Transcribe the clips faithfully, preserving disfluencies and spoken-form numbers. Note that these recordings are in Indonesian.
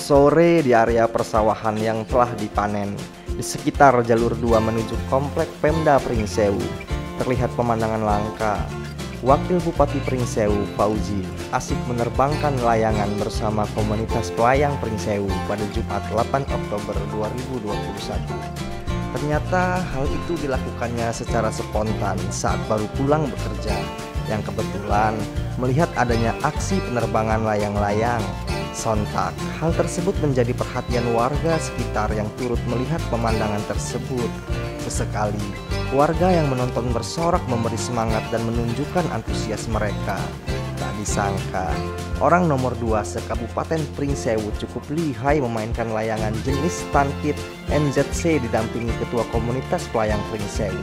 Sore di area persawahan yang telah dipanen di sekitar jalur dua menuju komplek Pemda Pringsewu, terlihat pemandangan langka. Wakil Bupati Pringsewu, Fauzi, asik menerbangkan layangan bersama komunitas pelayang Pringsewu pada Jumat delapan Oktober dua ribu dua puluh satu. Ternyata hal itu dilakukannya secara spontan saat baru pulang bekerja, yang kebetulan melihat adanya aksi penerbangan layang-layang. Sontak, hal tersebut menjadi perhatian warga sekitar yang turut melihat pemandangan tersebut. Sesekali, warga yang menonton bersorak memberi semangat dan menunjukkan antusias mereka. Tak disangka, orang nomor dua se-Kabupaten Pringsewu cukup lihai memainkan layangan jenis Stunkit M Z C didampingi Ketua Komunitas Pelayang Pringsewu.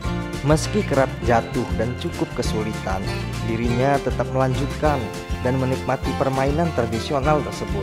Meski kerap jatuh dan cukup kesulitan, dirinya tetap melanjutkan dan menikmati permainan tradisional tersebut.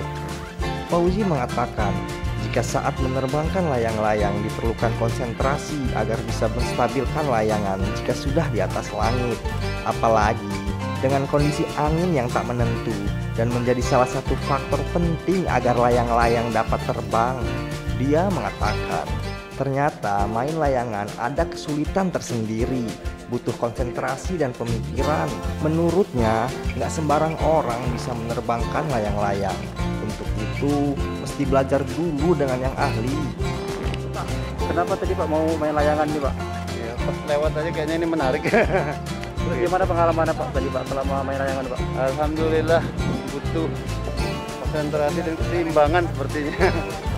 Fauzi mengatakan, jika saat menerbangkan layang-layang diperlukan konsentrasi agar bisa menstabilkan layangan jika sudah di atas langit. Apalagi dengan kondisi angin yang tak menentu dan menjadi salah satu faktor penting agar layang-layang dapat terbang. Dia mengatakan, ternyata main layangan ada kesulitan tersendiri, butuh konsentrasi dan pemikiran. Menurutnya, nggak sembarang orang bisa menerbangkan layang-layang. Untuk itu, mesti belajar dulu dengan yang ahli. Pak, kenapa tadi Pak mau main layangan nih Pak? Ya, pas lewat aja kayaknya ini menarik. Terus gimana pengalamannya Pak tadi Pak selama main layangan Pak? Alhamdulillah, butuh konsentrasi dan keseimbangan sepertinya.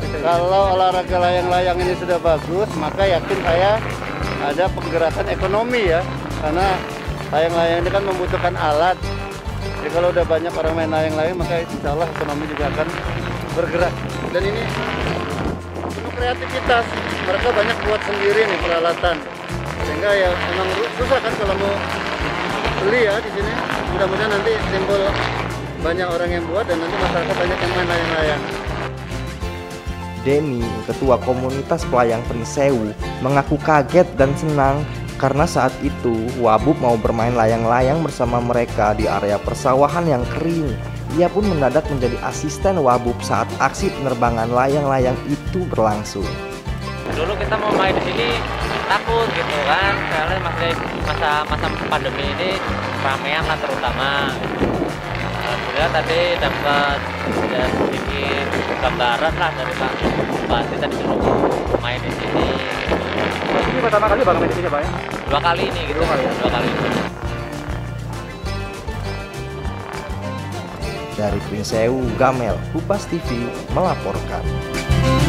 Kalau olahraga layang-layang ini sudah bagus, maka yakin saya ada penggerakan ekonomi ya. Karena layang-layang ini kan membutuhkan alat. Jadi kalau udah banyak orang main layang-layang, maka insya Allah ekonomi juga akan bergerak. Dan ini penuh kreativitas. Mereka banyak buat sendiri nih peralatan. Sehingga ya memang susah kan kalau mau beli ya di sini. Mudah-mudahan nanti timbul banyak orang yang buat dan nanti masyarakat banyak yang main layang-layang. Denny, Ketua Komunitas Pelayang Pringsewu, mengaku kaget dan senang karena saat itu Wabub mau bermain layang-layang bersama mereka di area persawahan yang kering. Ia pun mendadak menjadi asisten Wabub saat aksi penerbangan layang-layang itu berlangsung. Dulu kita mau main di sini takut gitu kan, karena masih masa masa pandemi ini ramean lah terutama. Alhamdulillah tadi dapat ya, sedikit gambaran lah dari Pak Bupati tadi suruh main di sini. Ini pertama kali Bang main di sini Pak ya? Dua kali ini gitu, dua kali, ya? dua kali. Dari Pringsewu, Gamel, Kupas T V melaporkan.